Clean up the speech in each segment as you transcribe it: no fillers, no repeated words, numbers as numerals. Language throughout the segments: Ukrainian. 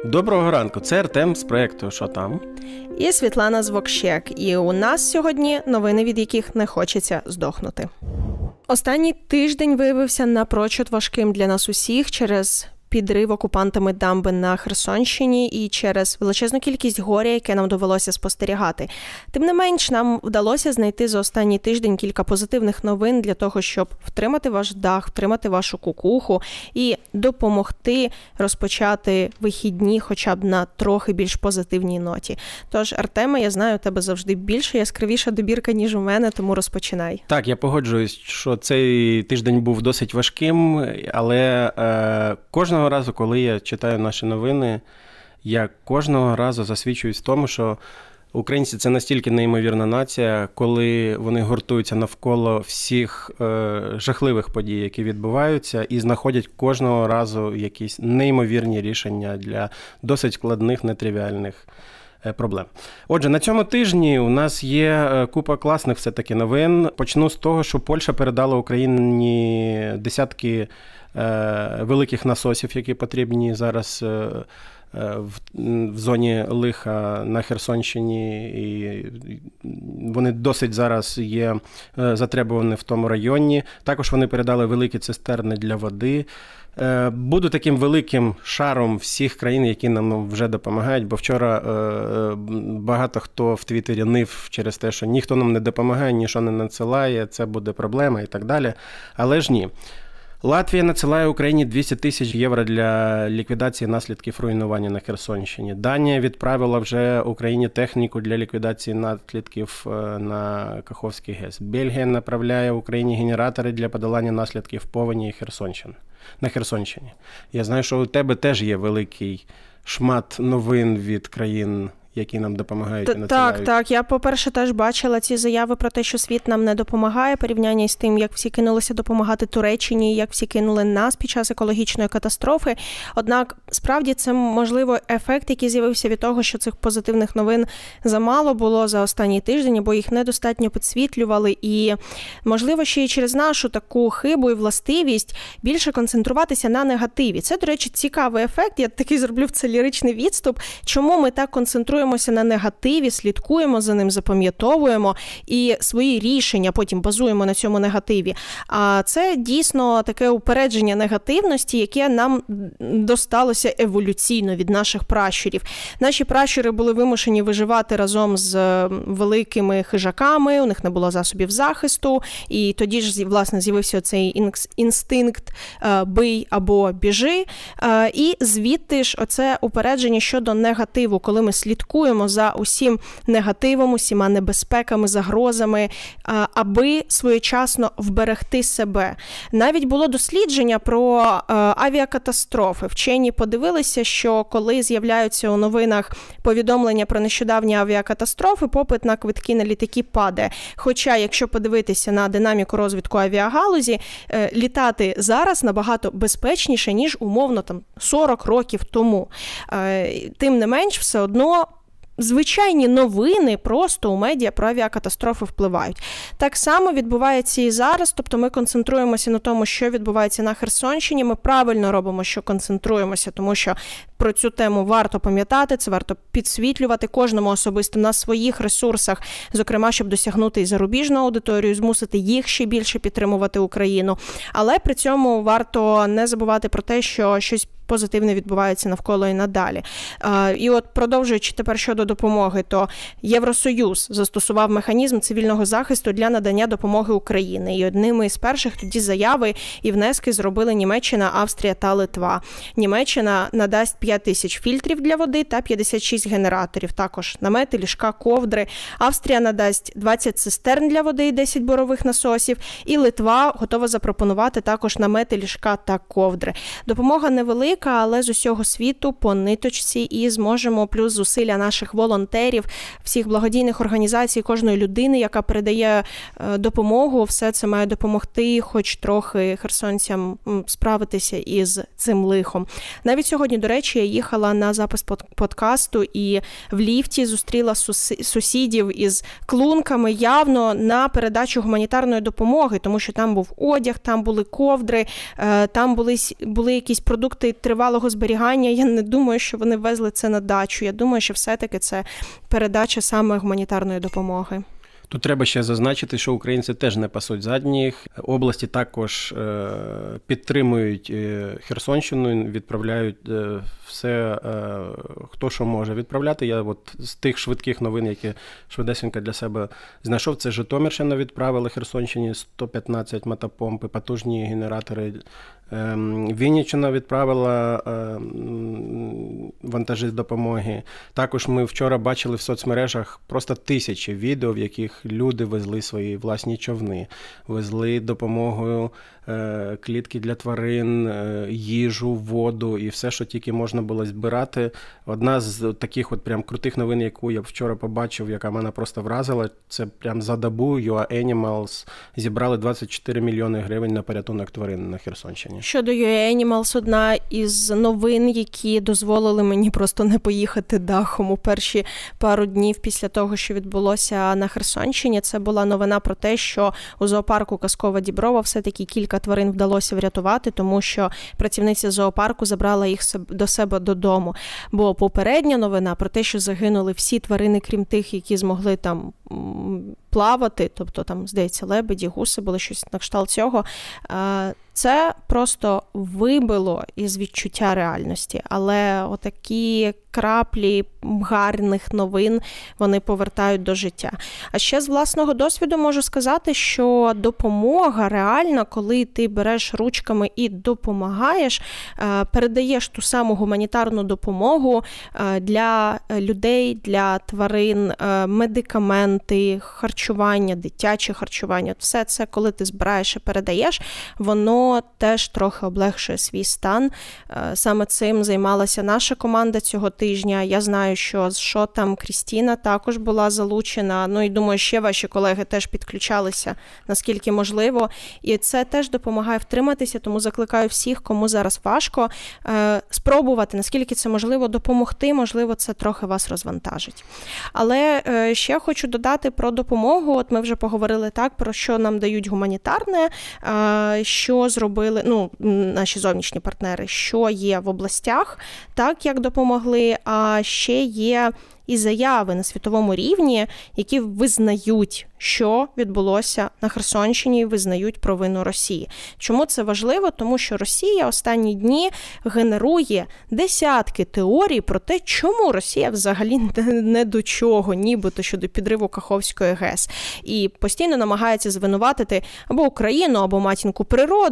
Доброго ранку, це Артем з проєкту «Що там?». І Світлана з Вокщек. І у нас сьогодні новини, від яких не хочеться здохнути. Останній тиждень виявився напрочуд важким для нас усіх через підрив окупантами дамби на Херсонщині і через величезну кількість горя, яке нам довелося спостерігати. Тим не менш, нам вдалося знайти за останній тиждень кілька позитивних новин для того, щоб втримати ваш дах, втримати вашу кукуху і допомогти розпочати вихідні хоча б на трохи більш позитивній ноті. Тож, Артеме, я знаю, у тебе завжди більше яскравіша добірка, ніж у мене, тому розпочинай. Так, я погоджуюсь, що цей тиждень був досить важким, але кожного разу, коли я читаю наші новини, я кожного разу засвідчуюсь в тому, що українці – це настільки неймовірна нація, коли вони гуртуються навколо всіх жахливих подій, які відбуваються, і знаходять кожного разу якісь неймовірні рішення для досить складних, нетривіальних проблем. Отже, на цьому тижні у нас є купа класних все-таки новин. Почну з того, що Польща передала Україні десятки великих насосів, які потрібні зараз в зоні лиха на Херсонщині, і вони досить зараз є затребувані в тому районі. Також вони передали великі цистерни для води. Буду таким великим шаром всіх країн, які нам вже допомагають, бо вчора багато хто в Твіттері нив через те, що ніхто нам не допомагає, нічого не надсилає, це буде проблема і так далі. Але ж ні. Латвія надсилає Україні 200 тисяч євро для ліквідації наслідків руйнування на Херсонщині. Данія відправила вже Україні техніку для ліквідації наслідків на Каховський ГЕС. Бельгія направляє Україні генератори для подолання наслідків повені на Херсонщині. Я знаю, що у тебе теж є великий шмат новин від країн, які нам допомагають і надсилають. Так. Я, по-перше, теж бачила ці заяви про те, що світ нам не допомагає, порівняння з тим, як всі кинулися допомагати Туреччині, як всі кинули нас під час екологічної катастрофи. Однак, справді, це, можливо, ефект, який з'явився від того, що цих позитивних новин замало було за останній тиждень, бо їх недостатньо підсвітлювали. І, можливо, ще й через нашу таку хибу і властивість більше концентруватися на негативі. Це, до речі, цікавий ефект. Я такий зроблю в це ліричний відступ. Чому ми так концентруємося на негативі, слідкуємо за ним, запам'ятовуємо і свої рішення потім базуємо на цьому негативі. А це дійсно таке упередження негативності, яке нам досталося еволюційно від наших пращурів. Наші пращури були вимушені виживати разом з великими хижаками, у них не було засобів захисту, і тоді ж, власне, з'явився цей інстинкт «бий або біжи», і звідти ж оце упередження щодо негативу, коли ми слідкуємо за усім негативом, усіма небезпеками, загрозами, аби своєчасно вберегти себе. Навіть було дослідження про авіакатастрофи. Вчені подивилися, що коли з'являються у новинах повідомлення про нещодавні авіакатастрофи, попит на квитки на літаки падає. Хоча, якщо подивитися на динаміку розвитку авіагалузі, літати зараз набагато безпечніше, ніж умовно 40 років тому. Тим не менш, все одно звичайні новини просто у медіа про авіакатастрофи впливають. Так само відбувається і зараз, тобто ми концентруємося на тому, що відбувається на Херсонщині. Ми правильно робимо, що концентруємося, тому що про цю тему варто пам'ятати, це варто підсвітлювати кожному особисто на своїх ресурсах, зокрема, щоб досягнути і зарубіжну аудиторію, змусити їх ще більше підтримувати Україну. Але при цьому варто не забувати про те, що щось позитивне відбувається навколо і надалі. І от продовжуючи тепер щодо допомоги, то Євросоюз застосував механізм цивільного захисту для надання допомоги Україні. І одними із перших тоді заяви і внески зробили Німеччина, Австрія та Литва. Німеччина надасть 5 тисяч фільтрів для води та 56 генераторів. Також намети, ліжка, ковдри. Австрія надасть 20 цистерн для води і 10 бурових насосів. І Литва готова запропонувати також намети, ліжка та ковдри. Допомога невелика, але з усього світу по ниточці, і зможемо, плюс зусилля наших волонтерів, всіх благодійних організацій, кожної людини, яка передає допомогу, все це має допомогти хоч трохи херсонцям справитися із цим лихом. Навіть сьогодні, до речі, Польщі, я їхала на запис подкасту і в ліфті зустріла сусідів із клунками явно на передачу гуманітарної допомоги, тому що там був одяг, там були ковдри, там були якісь продукти тривалого зберігання. Я не думаю, що вони везли це на дачу. Я думаю, що все-таки це передача саме гуманітарної допомоги. Тут треба ще зазначити, що українці теж не пасуть задніх. Області також підтримують Херсонщину, відправляють все, хто що може відправляти. Я от з тих швидких новин, які швидесенько для себе знайшов, це Житомирщина відправила Херсонщині 115 мотопомп, потужні генератори. Вінниччина відправила вантажі з допомоги. Також ми вчора бачили в соцмережах просто тисячі відео, в яких люди везли свої власні човни, везли допомогою клітки для тварин, їжу, воду і все, що тільки можна було збирати. Одна з таких от прям крутих новин, яку я вчора побачив, яка мене просто вразила, це прям за добу UA Animals зібрали 24 мільйони гривень на порятунок тварин на Херсонщині. Щодо UA Animals, одна із новин, які дозволили мені просто не поїхати дахом у перші пару днів після того, що відбулося на Херсонщині, це була новина про те, що у зоопарку Казкова Діброва все-таки кілька тварин вдалося врятувати, тому що працівниця зоопарку забрала їх до себе додому. Бо попередня новина про те, що загинули всі тварини, крім тих, які змогли там плавати, тобто там, здається, лебеді, гуси, було щось на кшталт цього, це просто вибило із відчуття реальності. Але отакі краплі гарних новин, вони повертають до життя. А ще з власного досвіду можу сказати, що допомога реальна, коли ти береш ручками і допомагаєш, передаєш ту саму гуманітарну допомогу для людей, для тварин, медикаменти, харчування, дитяче харчування. Все це, коли ти збираєш і передаєш, воно теж трохи облегшує свій стан. Саме цим займалася наша команда цього тижня. Я знаю, що з Шотом Крістіна також була залучена. Ну і думаю, ще ваші колеги теж підключалися, наскільки можливо. І це теж допомагає втриматися, тому закликаю всіх, кому зараз важко, спробувати, наскільки це можливо, допомогти. Можливо, це трохи вас розвантажить. Але ще хочу додати про допомогу. От ми вже поговорили так, про що нам дають гуманітарне, що зробили наші зовнішні партнери, що є в областях, так як допомогли, а ще є і заяви на світовому рівні, які визнають, що відбулося на Херсонщині, і визнають провину Росії. Чому це важливо? Тому що Росія останні дні генерує десятки теорій про те, чому Росія взагалі не до чого, нібито щодо підриву Каховської ГЕС. І постійно намагається звинуватити або Україну, або матінку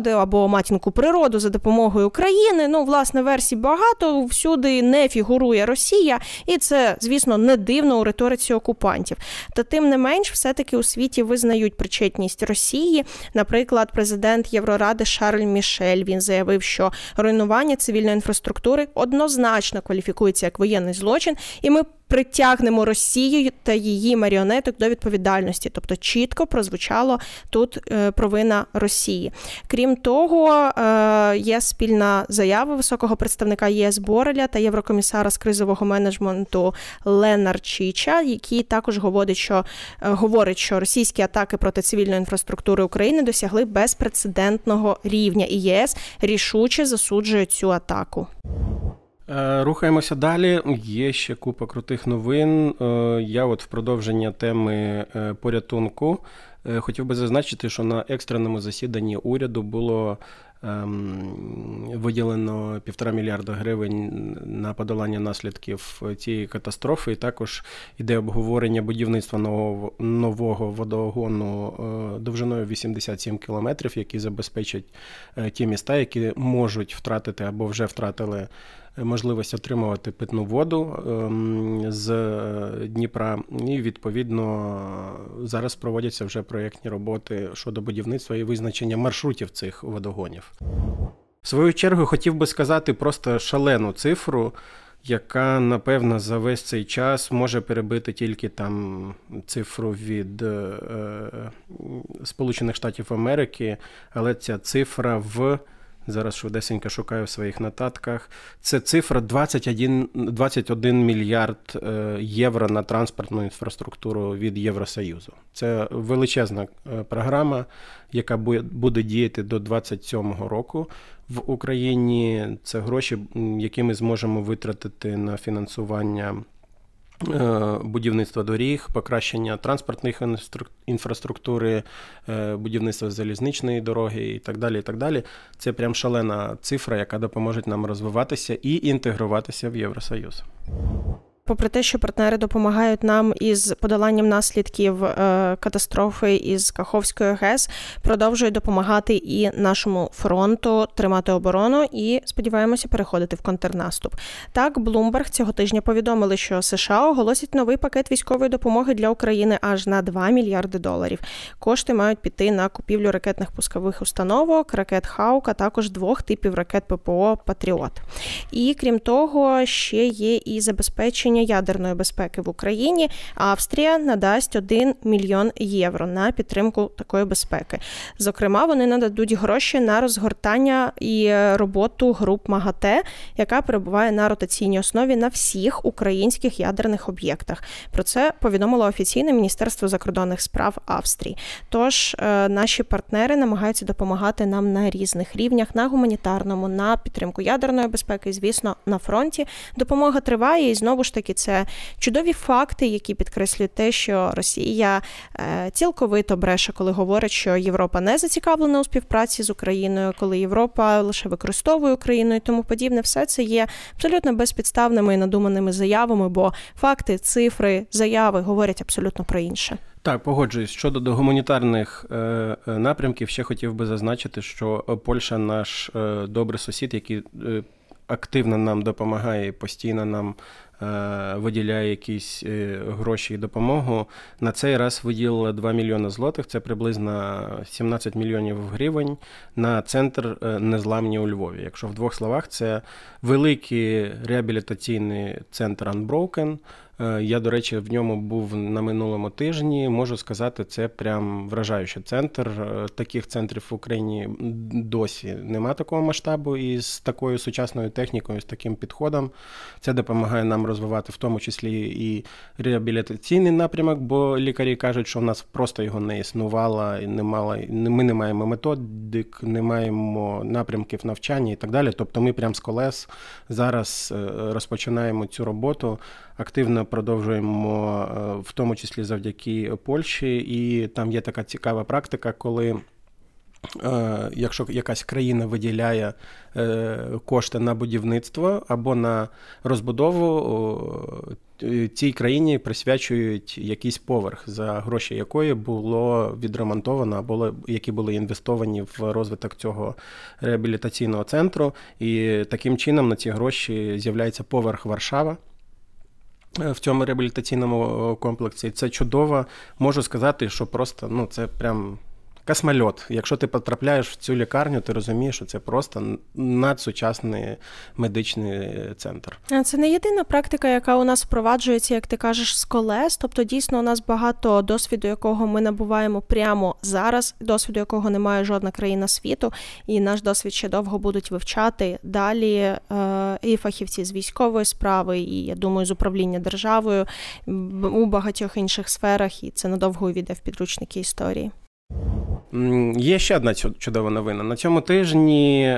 природу за допомогою України. Власне, версій багато, всюди не фігурує Росія, і це, звісно, не дивно у риториці окупантів. Та тим не менш, все-таки у світі визнають причетність Росії. Наприклад, президент Євроради Шарль Мішель, він заявив, що руйнування цивільної інфраструктури однозначно кваліфікується як воєнний злочин, і ми притягнемо Росію та її маріонеток до відповідальності. Тобто чітко прозвучало тут провина Росії. Крім того, є спільна заява високого представника ЄС Бореля та єврокомісара з кризового менеджменту Ленарчича, який також говорить, що російські атаки проти цивільної інфраструктури України досягли безпрецедентного рівня, і єС рішуче засуджує цю атаку. Рухаємося далі. Є ще купа крутих новин. Я в продовження теми порятунку хотів би зазначити, що на екстреному засіданні уряду було виділено 1,5 мільярда гривень на подолання наслідків цієї катастрофи. І також іде обговорення будівництва нового водогону довжиною 87 кілометрів, який забезпечить ті міста, які можуть втратити або вже втратили можливість отримувати питну воду з Дніпра. І, відповідно, зараз проводяться вже проєктні роботи щодо будівництва і визначення маршрутів цих водогонів. В свою чергу хотів би сказати просто шалену цифру, яка, напевно, за весь цей час може перебити тільки там цифру від Сполучених Штатів Америки, але ця цифра в Зараз швидесенько шукаю в своїх нотатках. Це цифра 21 мільярд євро на транспортну інфраструктуру від Євросоюзу. Це величезна програма, яка буде діяти до 2027 року в Україні. Це гроші, які ми зможемо витратити на фінансування будівництва доріг, покращення транспортної інфраструктури, будівництва залізничної дороги і так далі, і так далі. Це прям шалена цифра, яка допоможе нам розвиватися і інтегруватися в Євросоюз. Попри те, що партнери допомагають нам із подоланням наслідків катастрофи із Каховської ГЕС, продовжують допомагати і нашому фронту тримати оборону і, сподіваємося, переходити в контрнаступ. Так, Bloomberg цього тижня повідомили, що США оголосять новий пакет військової допомоги для України аж на $2 мільярди. Кошти мають піти на купівлю ракетних пускових установок, ракет «Хаук», а також 2 типів ракет ППО «Патріот». І, крім того, ще є і забезпечення ядерної безпеки в Україні. Австрія надасть 1 мільйон євро на підтримку такої безпеки. Зокрема, вони нададуть гроші на розгортання і роботу груп МАГАТЕ, яка перебуває на ротаційній основі на всіх українських ядерних об'єктах. Про це повідомило офіційне Міністерство закордонних справ Австрії. Тож, наші партнери намагаються допомагати нам на різних рівнях, на гуманітарному, на підтримку ядерної безпеки і, звісно, на фронті. Допомога триває і, знову ж таки, це чудові факти, які підкреслюють те, що Росія цілковито бреше, коли говорить, що Європа не зацікавлена у співпраці з Україною, коли Європа лише використовує Україну і тому подібне. Все це є абсолютно безпідставними і надуманими заявами, бо факти, цифри, заяви говорять абсолютно про інше. Так, погоджуюсь. Щодо гуманітарних напрямків, ще хотів би зазначити, що Польща наш добрий сусід, який активно нам допомагає, постійно нам виділяє якісь гроші і допомогу. На цей раз виділила 2 мільйони злотих, це приблизно 17 мільйонів гривень на центр незламні у Львові. Якщо в двох словах, це великий реабілітаційний центр Unbroken. Я, до речі, в ньому був на минулому тижні. Можу сказати, це прям вражаючий центр. Таких центрів в Україні досі нема такого масштабу і з такою сучасною технікою, з таким підходом. Це допомагає нам розвивати в тому числі і реабілітаційний напрямок, бо лікарі кажуть, що в нас просто його не існувало, і ми не маємо методик, не маємо напрямків навчання і так далі. Тобто ми прям з колес зараз розпочинаємо цю роботу, активно продовжуємо, в тому числі завдяки Польщі, і там є така цікава практика, коли якщо якась країна виділяє кошти на будівництво або на розбудову, цій країні присвячують якийсь поверх, за гроші якої було відремонтовано або які були інвестовані в розвиток цього реабілітаційного центру. І таким чином на ці гроші з'являється поверх Варшава в цьому реабілітаційному комплексі. Це чудово. Можу сказати, що просто, це прям космольот. Якщо ти потрапляєш в цю лікарню, ти розумієш, що це просто надсучасний медичний центр. Це не єдина практика, яка у нас впроваджується, як ти кажеш, з колес. Тобто, дійсно, у нас багато досвіду, якого ми набуваємо прямо зараз, досвіду, якого не має жодна країна світу, і наш досвід ще довго будуть вивчати далі і фахівці з військової справи, і, я думаю, з управління державою у багатьох інших сферах, і це надовго увійде в підручники історії. Є ще одна чудова новина. На цьому тижні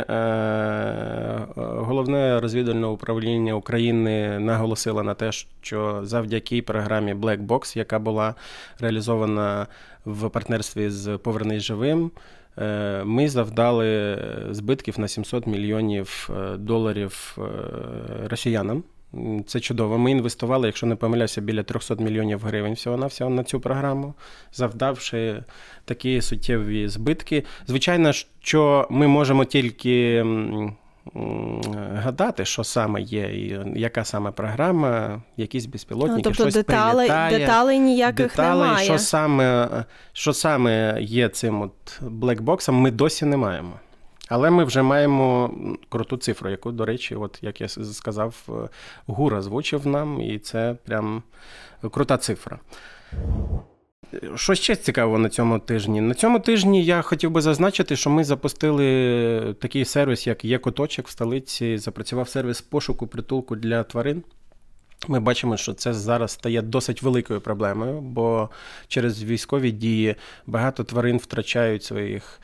Головне розвідувальне управління України наголосило на те, що завдяки програмі Black Box, яка була реалізована в партнерстві з «Повернись живим», ми завдали збитків на $700 мільйонів росіянам. Це чудово. Ми інвестували, якщо не помиляюся, біля 300 мільйонів гривень всього-навсього на цю програму, завдавши такі суттєві збитки. Звичайно, що ми можемо тільки гадати, що саме є, і яка саме програма, якісь безпілотники, тобто щось прилітає. Деталей ніяких немає. Що саме є цим блекбоксом, ми досі не маємо. Але ми вже маємо круту цифру, яку, до речі, як я сказав, ГУР озвучив нам, і це прям крута цифра. Що ще цікаво на цьому тижні? На цьому тижні я хотів би зазначити, що ми запустили такий сервіс, як «Є-куточок» в столиці. Запрацював сервіс пошуку притулку для тварин. Ми бачимо, що це зараз стає досить великою проблемою, бо через військові дії багато тварин втрачають своїх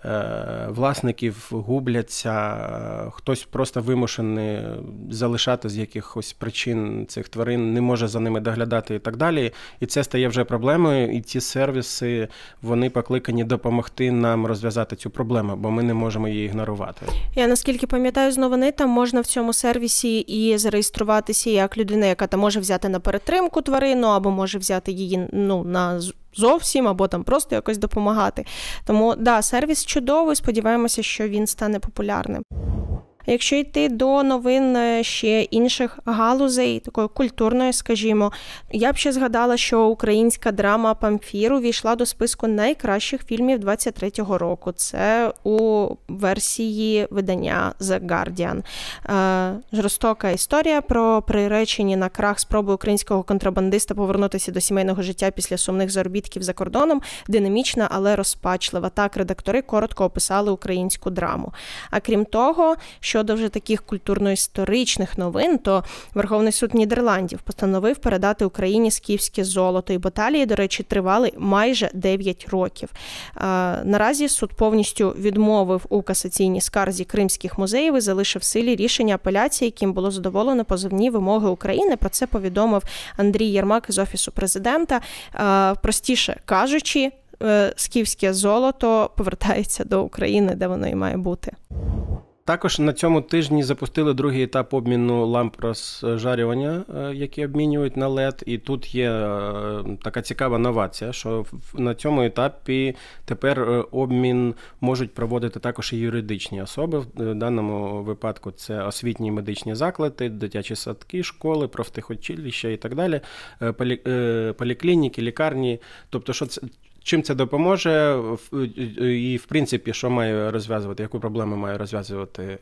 власників, губляться, хтось просто вимушений залишати з якихось причин цих тварин, не може за ними доглядати і так далі. І це стає вже проблемою, і ці сервіси, вони покликані допомогти нам розв'язати цю проблему, бо ми не можемо її ігнорувати. Я наскільки пам'ятаю з новини, там можна в цьому сервісі і зареєструватися як людина, яка там може взяти на перетримку тварину, або може взяти її на зовсім, або там просто якось допомагати. Тому, да, сервіс чудовий, сподіваємося, що він стане популярним. Якщо йти до новин ще інших галузей, такої культурної, скажімо, я б ще згадала, що українська драма «Памфір» увійшла до списку найкращих фільмів 23-го року. Це у версії видання The Guardian. Жорстока історія про приречені на крах спроби українського контрабандиста повернутися до сімейного життя після сумних заробітків за кордоном. Динамічна, але розпачлива. Так редактори коротко описали українську драму. А крім того, щодо вже таких культурно-історичних новин, то Верховний суд Нідерландів постановив передати Україні скіфське золото. І баталії, до речі, тривали майже 9 років. Наразі суд повністю відмовив у касаційній скарзі кримських музеїв і залишив в силі рішення апеляції, яким було задоволено позовні вимоги України. Про це повідомив Андрій Єрмак із Офісу президента. Простіше кажучи, скіфське золото повертається до України, де воно і має бути. Також на цьому тижні запустили другий етап обміну ламп розжарювання, які обмінюють на LED. І тут є така цікава новація, що на цьому етапі тепер обмін можуть проводити також і юридичні особи. В даному випадку це освітні медичні заклади, дитячі садки, школи, профтехучилища і так далі, поліклініки, лікарні. Тобто, що це... Чим це допоможе і, в принципі, що має розв'язувати, яку проблему має розв'язувати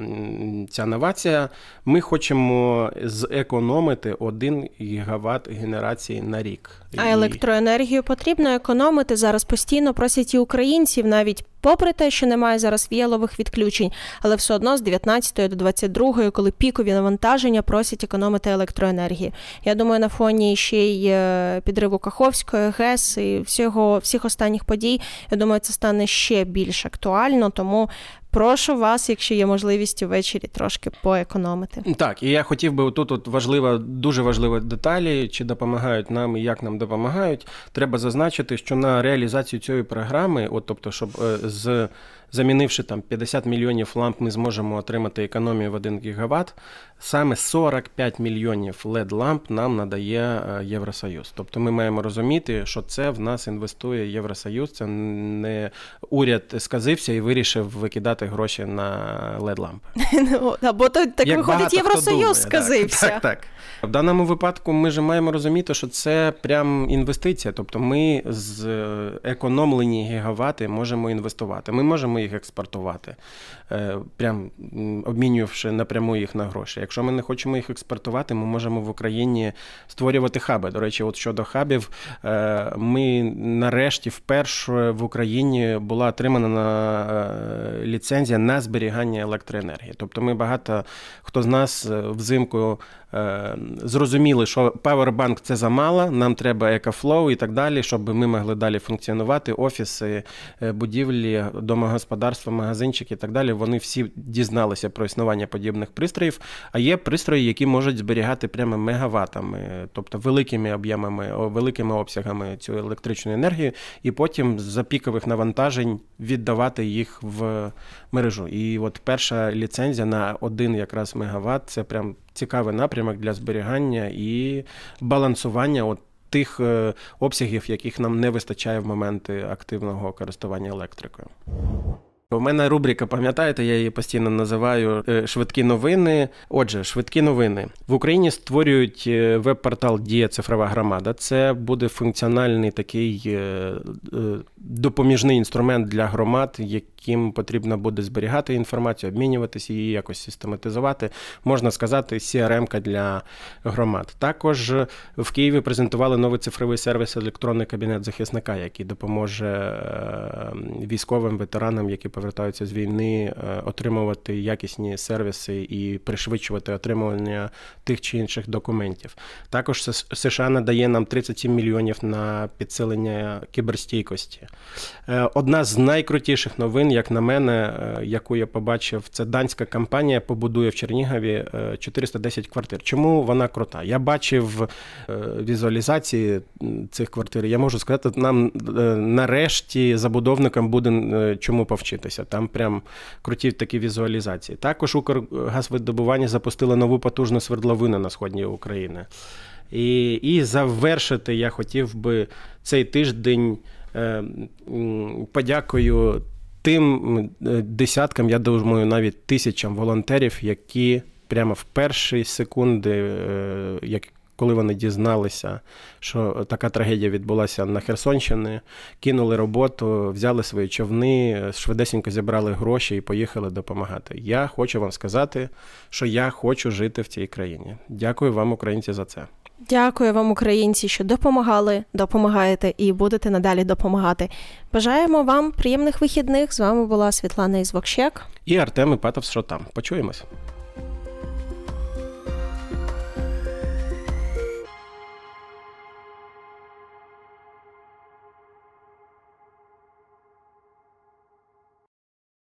ця новація? Ми хочемо зекономити 1 гігават генерації на рік. А електроенергію потрібно економити. Зараз постійно просять і українців, навіть попри те, що немає зараз віялових відключень, але все одно з 19 до 22, коли пікові навантаження, просять економити електроенергію. Я думаю, на фоні ще й підриву Каховської ГЕС і всіх останніх подій, я думаю, це стане ще більш актуально, тому прошу вас, якщо є можливість увечері трошки поекономити. Так, і я хотів би тут дуже важлива деталі, чи допомагають нам і як нам допомагають. Треба зазначити, що на реалізацію цієї програми, тобто, щоб замінивши там 50 мільйонів ламп, ми зможемо отримати економію в 1 гігават, саме 45 мільйонів LED-ламп нам надає Євросоюз. Тобто ми маємо розуміти, що це в нас інвестує Євросоюз, це не уряд сказився і вирішив викидати гроші на LED-лампи. Або так виходить, Євросоюз сказився. Так. В даному випадку ми ж маємо розуміти, що це прям інвестиція. Тобто ми з економлені гігавати можемо інвестувати. Ми можемо їх експортувати, прям обмінювавши напряму їх на гроші. Якщо ми не хочемо їх експортувати, ми можемо в Україні створювати хаби. До речі, от щодо хабів, ми нарешті вперше в Україні була отримана ліцензія на зберігання електроенергії. Тобто ми багато хто з нас взимку зрозуміли, що павербанк – це замало, нам треба екофлоу і так далі, щоб ми могли далі функціонувати. Офіси, будівлі, домогосподарства, магазинчики і так далі, вони всі дізналися про існування подібних пристроїв, а є пристрої, які можуть зберігати прямо мегаватами, тобто великими об'ємами, великими обсягами цю електричну енергію, і потім за пікових навантажень віддавати їх в мережу. І от перша ліцензія на 1 якраз мегаватт – це прям цікавий напрямок для зберігання і балансування тих обсягів, яких нам не вистачає в моменти активного користування електрикою. У мене рубрика, пам'ятаєте, я її постійно називаю «Швидкі новини». Отже, швидкі новини. В Україні створюють веб-портал «Дія цифрова громада». Це буде функціональний такий допоміжний інструмент для громад, яким потрібно буде зберігати інформацію, обмінюватися, її якось систематизувати. Можна сказати, CRM-ка для громад. Також в Києві презентували новий цифровий сервіс «Електронний кабінет захисника», який допоможе військовим, ветеранам, які повертаються з війни, отримувати якісні сервіси і пришвидшувати отримування тих чи інших документів. Також США надає нам 37 мільйонів на підсилення кіберстійкості. Одна з найкрутіших новин, як на мене, яку я побачив, це данська компанія побудує в Чернігові 410 квартир. Чому вона крута? Я бачив візуалізації цих квартир. Я можу сказати, нам нарешті забудовникам буде чому повчитися. Там прям круті такі візуалізації. Також Укргазвидобування запустила нову потужну свердловину на сході України. І завершити я хотів би цей тиждень подякую тим десяткам, я думаю, навіть тисячам волонтерів, які прямо в перші секунди, коли вони дізналися, що така трагедія відбулася на Херсонщині, кинули роботу, взяли свої човни, швидесенько зібрали гроші і поїхали допомагати. Я хочу вам сказати, що я хочу жити в цій країні. Дякую вам, українці, за це. Дякую вам, українці, що допомагали, допомагаєте і будете надалі допомагати. Бажаємо вам приємних вихідних. З вами була Світлана Ізвокщак і Артем Іпатов з Шотам. Почуємось.